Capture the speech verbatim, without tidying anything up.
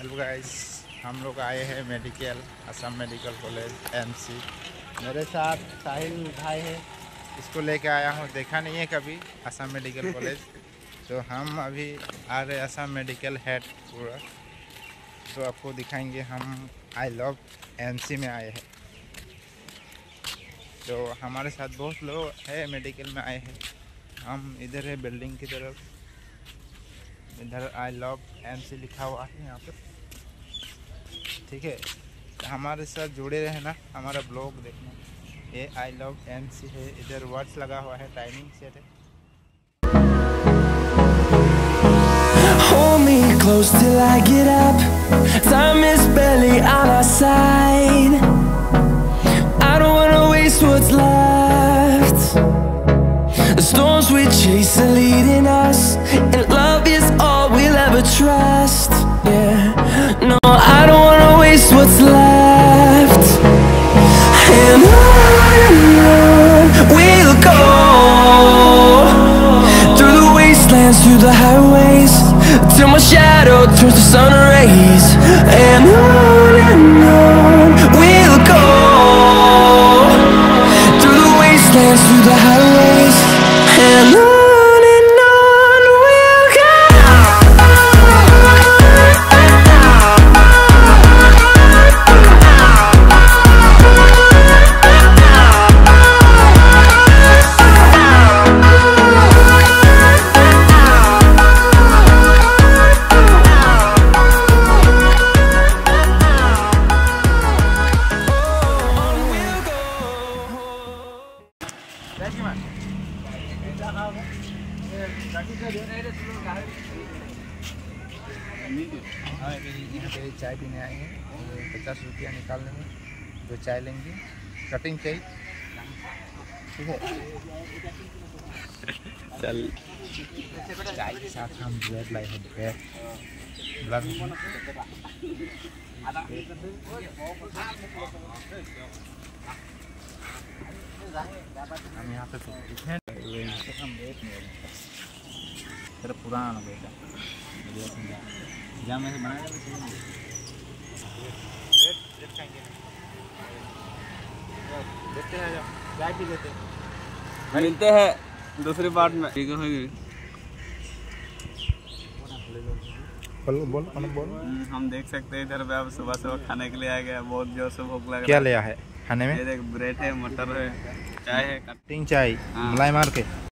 Hello guys, हम लोग आए हैं medical Assam medical college MC. मेरे साथ साहिल भाई है, इसको लेके आया हूँ, देखा नहीं है कभी असम मेडिकल कॉलेज। तो हम अभी आ रहे असम मेडिकल हेड पूरा, तो आपको दिखाएंगे। हम आई लव एमसी में आए हैं, तो हमारे साथ बहुत लोग हैं मेडिकल में आए हैं। हम इधर है बिल्डिंग की तरफ, इधर आई लव एमसी लिखा हुआ है यहाँ पे, ठीक है। तो हमारे साथ जुड़े रहना, हमारा ब्लॉग देखना। ये आई लव एमसी है, इधर वर्ड्स लगा हुआ है, टाइमिंग सेट है। Hold me close till I get up. Time is barely on our side. I don't wanna waste what's left. The storms we chase are leading us, and love is all we'll ever trust. Yeah, no, I don't wanna waste what's left. And on and on we'll go, through the wastelands, through the highways, till my shadow turns to sun rays. And on and on we'll go, through the wastelands, through the highways, and on. हाँ, यहाँ पे चाय पीने आए हैं, पचास रुपया निकाल लेंगे, दो चाय लेंगे, कटिंग चाहिए, ठीक है। चल, चाय के साथ हम ब्रेड लाए हैं, ब्रेड ब्लड। हम यहाँ पे हैं, यहाँ पे हम रेट में तेरा पुराना बेटा जहाँ में बनाया देते हैं, जब चाय भी देते हैं, मिलते हैं दूसरी पार्ट में। ठीक है, बोल बोल बोल। हम देख सकते हैं इधर पे अब सुबह सुबह खाने के लिए आ गया, बहुत जोर से भूख लग रहा है। क्या लिया है खाने में? ये देख, ब्रेड है, मटर है, चाय है, कटिंग चाय मलाई मार के।